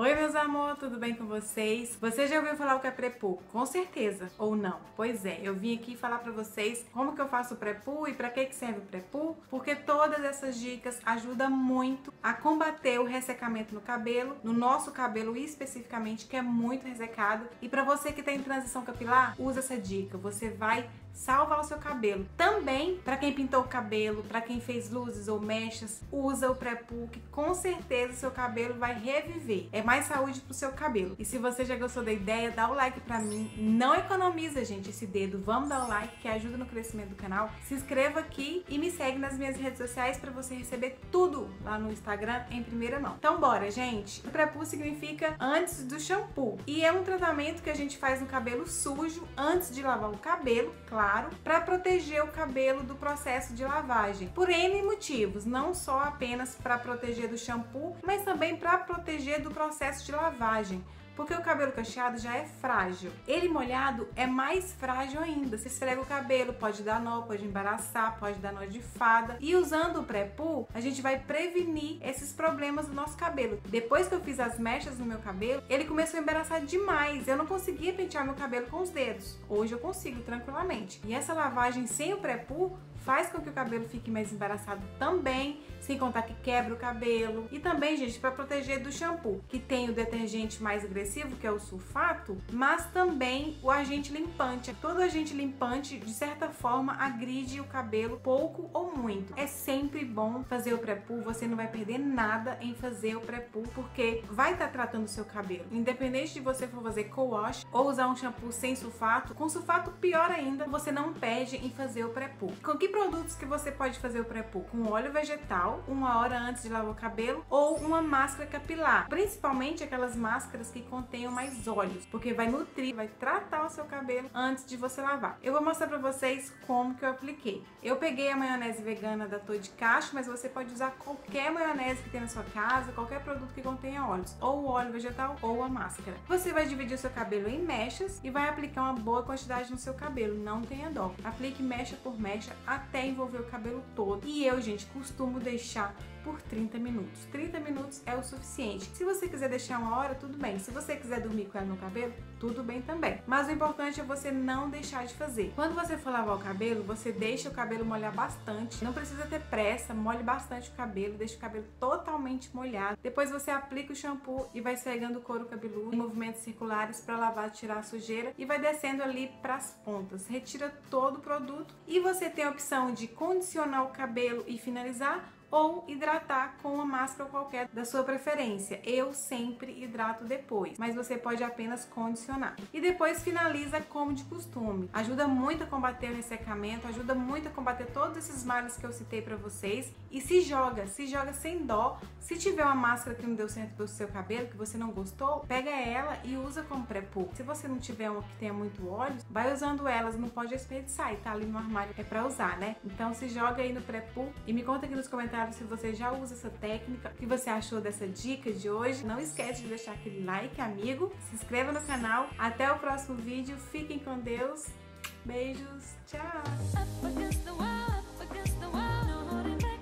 Oi meus amores, tudo bem com vocês? Você já ouviu falar o que é pré-poo? Com certeza, ou não? Pois é, eu vim aqui falar pra vocês como que eu faço o pré-poo e pra que serve o pré-poo, porque todas essas dicas ajudam muito a combater o ressecamento no cabelo, no nosso cabelo especificamente, que é muito ressecado. E pra você que tá em transição capilar, usa essa dica, você vai salvar o seu cabelo. Também, para quem pintou o cabelo, para quem fez luzes ou mechas, usa o pré-poo, que com certeza o seu cabelo vai reviver. É mais saúde pro seu cabelo. E se você já gostou da ideia, dá o like pra mim. Não economiza, gente, esse dedo. Vamos dar o like, que ajuda no crescimento do canal. Se inscreva aqui e me segue nas minhas redes sociais para você receber tudo lá no Instagram em primeira mão. Então bora, gente! O pré-poo significa antes do shampoo. E é um tratamento que a gente faz no cabelo sujo antes de lavar o cabelo, claro, para proteger o cabelo do processo de lavagem. Por N motivos, não só apenas para proteger do shampoo, mas também para proteger do processo de lavagem. Porque o cabelo cacheado já é frágil. Ele molhado é mais frágil ainda. Se esfrega o cabelo, pode dar nó, pode embaraçar, pode dar nó de fada. E usando o pré-poo, a gente vai prevenir esses problemas do nosso cabelo. Depois que eu fiz as mechas no meu cabelo, ele começou a embaraçar demais. Eu não conseguia pentear meu cabelo com os dedos. Hoje eu consigo tranquilamente. E essa lavagem sem o pré-poo faz com que o cabelo fique mais embaraçado também, sem contar que quebra o cabelo. E também, gente, para proteger do shampoo, que tem o detergente mais agressivo, que é o sulfato, mas também o agente limpante. Todo agente limpante, de certa forma, agride o cabelo pouco ou muito. É sempre bom fazer o pré-poo, você não vai perder nada em fazer o pré-poo, porque vai estar tratando o seu cabelo. Independente de você for fazer co-wash ou usar um shampoo sem sulfato, com sulfato pior ainda, você não perde em fazer o pré-poo. Com que produtos que você pode fazer o pré-poo? Com óleo vegetal, 1 hora antes de lavar o cabelo, ou uma máscara capilar, principalmente aquelas máscaras que contenham mais óleos, porque vai nutrir, vai tratar o seu cabelo antes de você lavar. Eu vou mostrar pra vocês como que eu apliquei. Eu peguei a maionese vegana da Tô de Cacho, mas você pode usar qualquer maionese que tem na sua casa, qualquer produto que contenha óleos, ou o óleo vegetal ou a máscara. Você vai dividir o seu cabelo em mechas e vai aplicar uma boa quantidade no seu cabelo, não tenha dó. Aplique mecha por mecha até envolver o cabelo todo. E eu, gente, costumo deixar por 30 minutos. 30 minutos é o suficiente. Se você quiser deixar 1 hora, tudo bem. Se você quiser dormir com ela no cabelo, tudo bem também. Mas o importante é você não deixar de fazer. Quando você for lavar o cabelo, você deixa o cabelo molhar bastante. Não precisa ter pressa, molhe bastante o cabelo, deixa o cabelo totalmente molhado. Depois você aplica o shampoo e vai esfregando o couro cabeludo em movimentos circulares para lavar, tirar a sujeira e vai descendo ali para as pontas. Retira todo o produto e você tem a opção de condicionar o cabelo e finalizar, ou hidratar com uma máscara qualquer da sua preferência. Eu sempre hidrato depois, mas você pode apenas condicionar. E depois finaliza como de costume. Ajuda muito a combater o ressecamento, ajuda muito a combater todos esses males que eu citei pra vocês. E se joga sem dó. Se tiver uma máscara que não deu certo pro seu cabelo, que você não gostou, pega ela e usa como pré-poo. Se você não tiver uma que tenha muito óleo, vai usando elas, não pode desperdiçar, e tá ali no armário, é pra usar, né? Então se joga aí no pré-poo e me conta aqui nos comentários se você já usa essa técnica, o que você achou dessa dica de hoje. Não esquece de deixar aquele like, amigo, se inscreva no canal. Até o próximo vídeo, fiquem com Deus, beijos, tchau!